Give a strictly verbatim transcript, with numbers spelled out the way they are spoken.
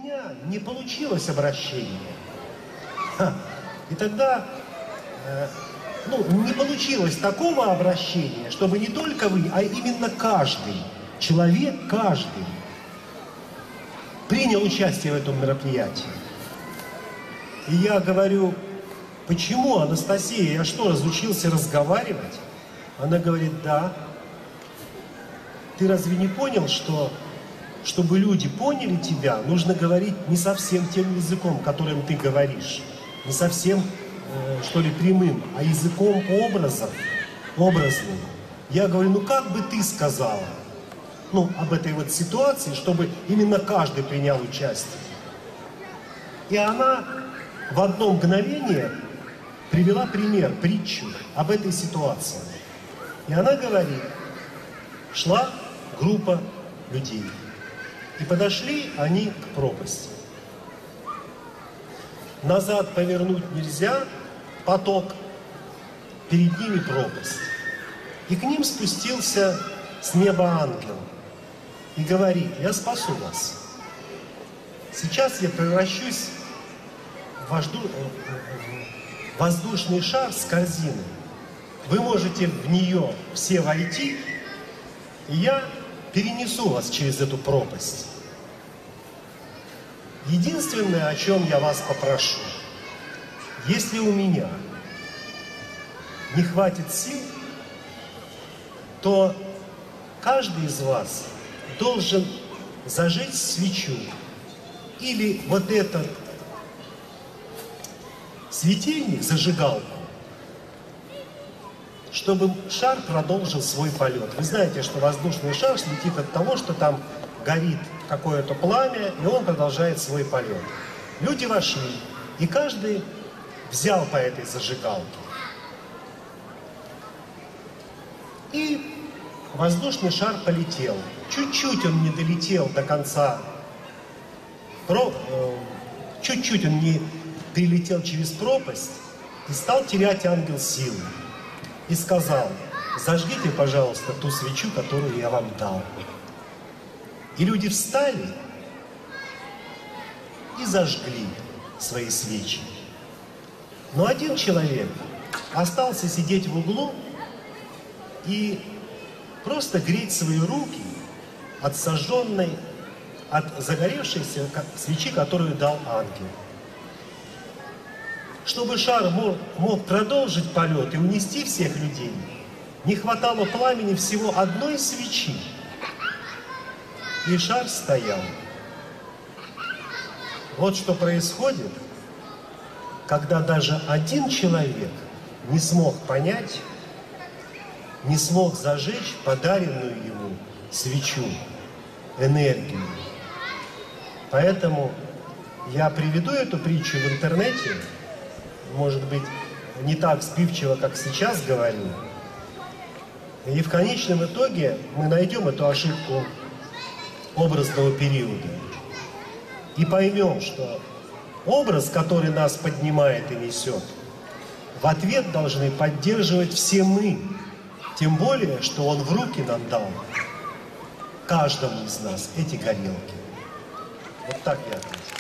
меня не получилось обращение. Ха. И тогда э, ну, не получилось такого обращения, чтобы не только вы, а именно каждый человек, каждый принял участие в этом мероприятии. И я говорю, почему, Анастасия, я что, разучился разговаривать? Она говорит, да. Ты разве не понял, что, чтобы люди поняли тебя, нужно говорить не совсем тем языком, которым ты говоришь, не совсем, э, что ли, прямым, а языком образов, образным. Я говорю, ну как бы ты сказала, ну, об этой вот ситуации, чтобы именно каждый принял участие. И она в одно мгновение привела пример, притчу об этой ситуации. И она говорит, шла группа людей, и подошли они к пропасти. Назад повернуть нельзя, поток, перед ними пропасть. И к ним спустился с неба ангел и говорит, я спасу вас. Сейчас я превращусь в вожду... воздушный шар с корзиной. Вы можете в нее все войти, и я перенесу вас через эту пропасть. Единственное, о чем я вас попрошу, если у меня не хватит сил, то каждый из вас должен зажечь свечу или вот этот светильник, зажигалку, чтобы шар продолжил свой полет. Вы знаете, что воздушный шар летит от того, что там горит какое-то пламя, и он продолжает свой полет. Люди вошли, и каждый взял по этой зажигалке. И воздушный шар полетел. Чуть-чуть он не долетел до конца, чуть-чуть он не перелетел через пропасть, и стал терять ангел силы. И сказал, зажгите, пожалуйста, ту свечу, которую я вам дал. И люди встали и зажгли свои свечи. Но один человек остался сидеть в углу и просто греть свои руки от сожженной, от загоревшейся свечи, которую дал ангел. Чтобы шар мог, мог продолжить полет и унести всех людей, не хватало пламени всего одной свечи. И шар стоял. Вот что происходит, когда даже один человек не смог понять, не смог зажечь подаренную ему свечу, энергию. Поэтому я приведу эту притчу в интернете, может быть, не так сбивчиво, как сейчас говорю. И в конечном итоге мы найдем эту ошибку образного периода и поймем, что образ, который нас поднимает и несет, в ответ должны поддерживать все мы. Тем более, что он в руки нам дал, каждому из нас, эти горелки. Вот так я отвечу.